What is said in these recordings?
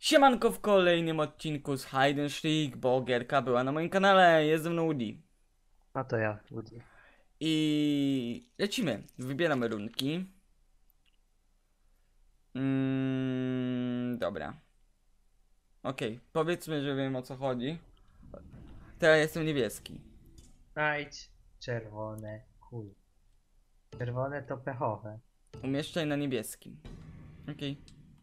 Siemanko w kolejnym odcinku z Hide and Seek, bo gierka była na moim kanale, jest ze mną Woody. No to ja, Woody. I lecimy, wybieramy runki. Dobra. Okej, powiedzmy, że wiem o co chodzi. Teraz jestem niebieski. Znajdź czerwone kul. Czerwone to pechowe. Umieszczaj na niebieskim. Okej.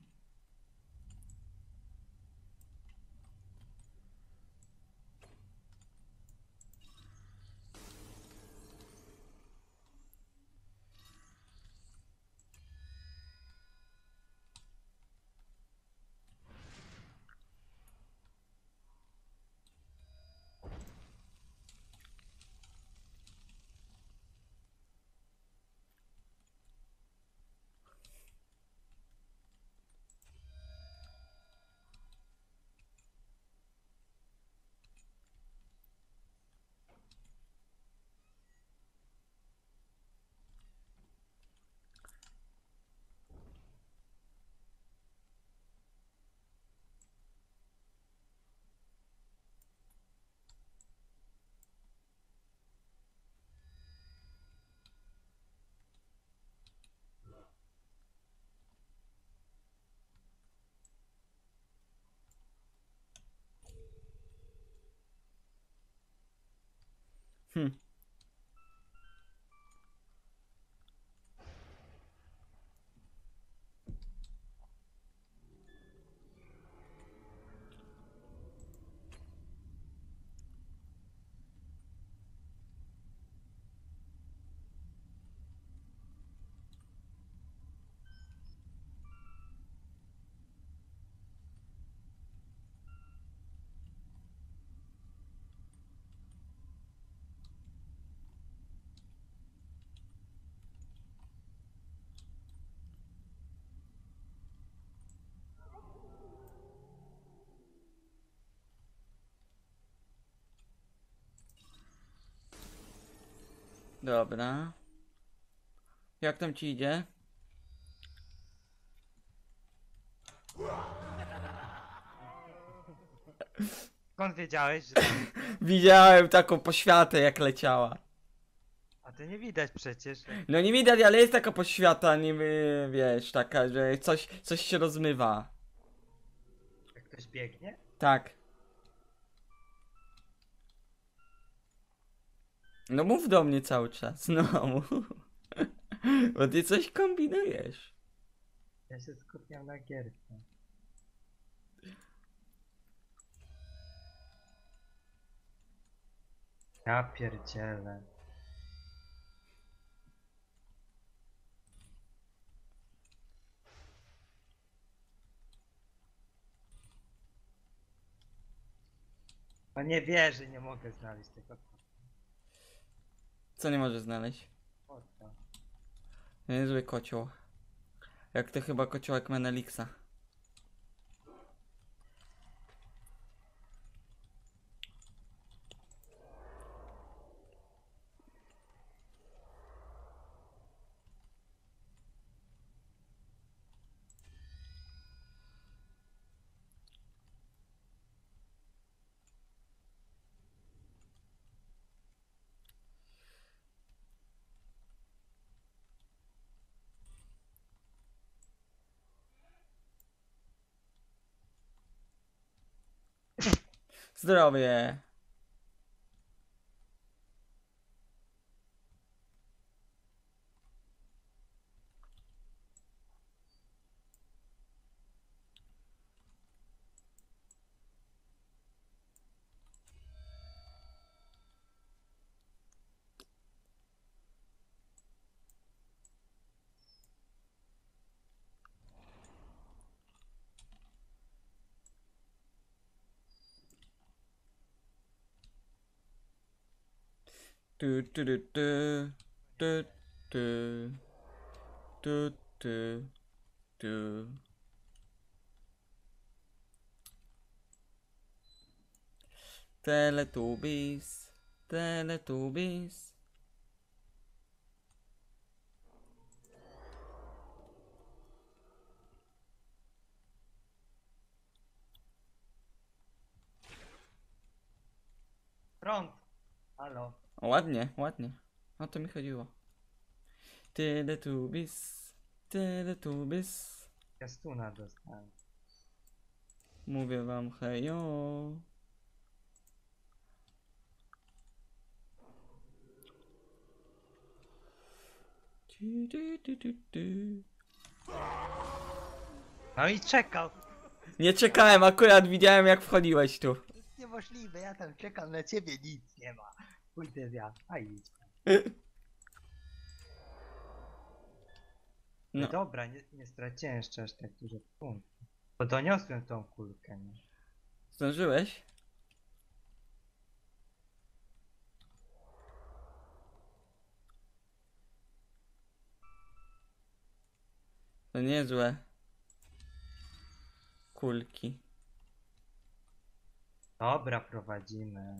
Hm. Dobra. Jak tam ci idzie? Skąd wiedziałeś, że tam jest to? Widziałem taką poświatę jak leciała. A to nie widać przecież. No nie widać, ale jest taka poświata, niby, wiesz, taka, że coś się rozmywa. Jak ktoś biegnie? Tak. No mów do mnie cały czas, no mów. Bo ty coś kombinujesz. Ja się skupiam na gierce. Ja pierdzielę. No nie wierzę, nie mogę znaleźć tego Co nie możesz znaleźć? kota. Niezły kocioł. Jak to chyba kociołek Menelixa. Zdrowie. Tu tu tu tu tu tu tu tu tu. Teletubbies. Teletubbies. Front. Halo. O, ładnie, ładnie. O to mi chodziło. Teletubbies, Teletubbies. Ja stuna dostałem. Mówię wam hejo. Tu. No i czekał. Nie czekałem, akurat widziałem jak wchodziłeś tu. To jest niemożliwe, ja tam czekam na ciebie, nic nie ma. Pójdę ja, a idź. No No, dobra, nie straciłem jeszcze aż tak dużo punktów. Bo doniosłem tą kulkę, nie? zdążyłeś? To niezłe. Kulki. Dobra, prowadzimy.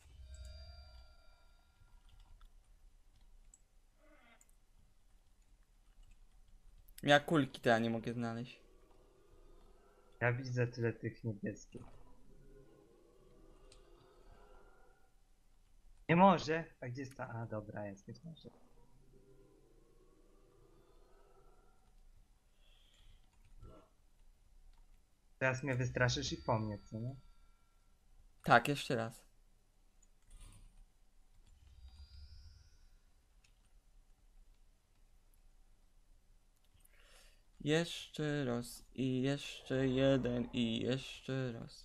Ja kulki teraz nie mogę znaleźć. Ja widzę tyle tych niebieskich. Nie może? A gdzie jest ta? A dobra, jest, nie może. Teraz mnie wystraszysz i po mnie, co nie? Tak, jeszcze raz. Jeszcze raz i jeszcze jeden i jeszcze raz.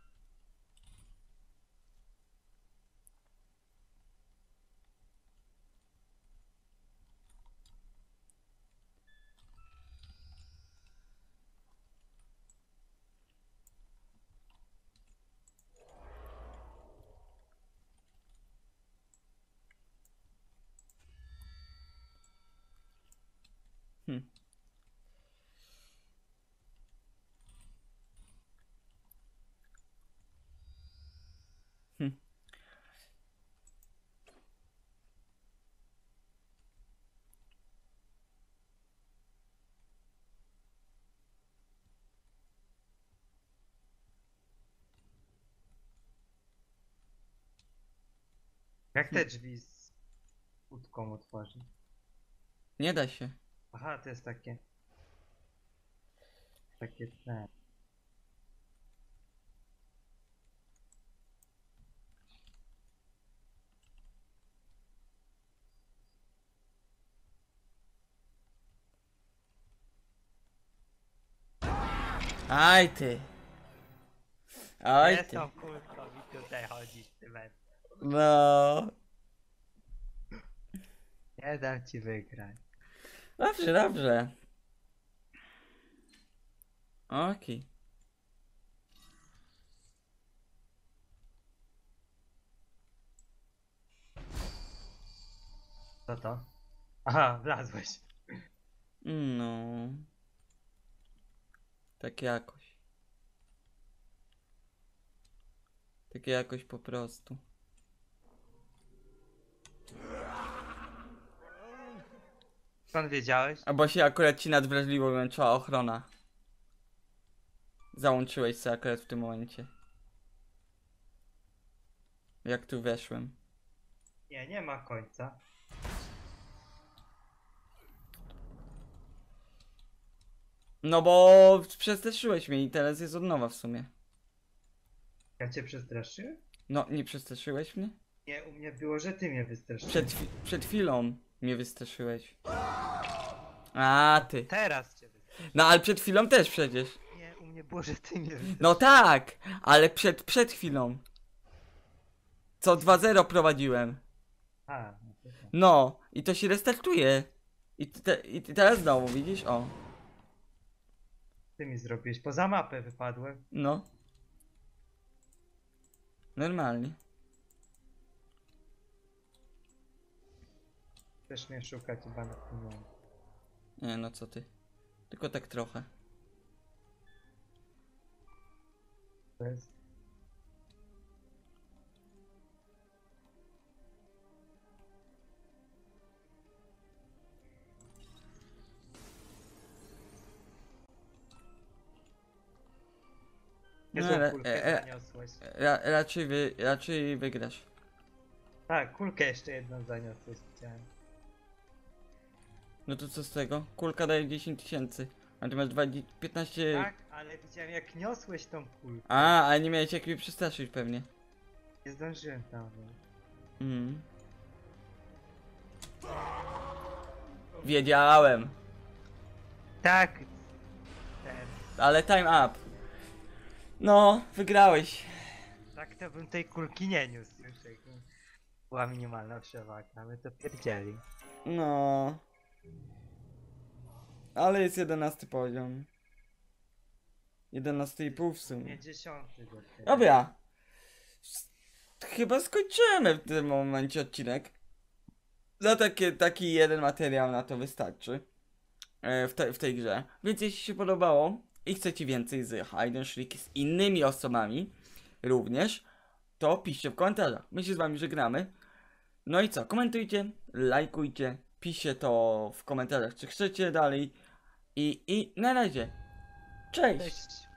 Hm. Hm. Jak te drzwi z łódką otworzyć? Nie da się. Aha, to jest takie... Takie te... Aj ty. Aj Jest ty. tą kulką i tutaj chodzisz, ty met. No. Nie dam ci wygrać. Dobrze, dobrze. Okej. Co to? Aha, wlazłeś. No. Tak jakoś. Tak jakoś po prostu. Skąd wiedziałeś? A bo się akurat ci nadwrażliwo włączyła ochrona. Załączyłeś się akurat w tym momencie. Jak tu weszłem. Nie, nie ma końca. No bo przestraszyłeś mnie i teraz jest od nowa w sumie. Ja cię przestraszyłem? No, nie przestraszyłeś mnie? Nie, u mnie było, że ty mnie wystraszyłeś. Przed chwilą mnie wystraszyłeś. A ty. Teraz cię wystraszyłem. No ale przed chwilą też przecież. Nie, u mnie było, że ty mnie wystraszyłeś. No tak, ale przed chwilą. Co 2-0 prowadziłem. A, no to tak. No, i to się restartuje. I teraz znowu, widzisz? O, Ty mi zrobiłeś. Poza mapę wypadłem. no. Normalnie. Chcesz mnie szukać chyba na tym miejscu. Nie, no co ty. Tylko tak trochę. To jest... No, Niezłą kulkę zaniosłeś. raczej wygrasz. Tak, kulkę jeszcze jedną zaniosłeś, widziałem. No to co z tego? Kulka daje 10 tysięcy. A ty masz 15... Tak, ale widziałem jak niosłeś tą kulkę. Ale nie miałeś jak mnie przestraszyć pewnie. Nie zdążyłem tam. Mm. Wiedziałem. Tak. Ten. Ale time up. No, wygrałeś. Tak to bym tej kulki nie niósł już, jak była minimalna przewaga, ale to pierdzieli. No. Ale jest 11 poziom. 11,5 w sumie. 50 do tego. Dobra. Chyba skończymy w tym momencie odcinek. Za taki jeden materiał na to wystarczy. W tej grze. Więc jeśli się podobało i chcecie więcej z Hide and Shriek z innymi osobami również, to piszcie w komentarzach. My się z wami żegnamy. No i co? Komentujcie, lajkujcie, piszcie to w komentarzach, czy chcecie dalej. I na razie. Cześć! Cześć.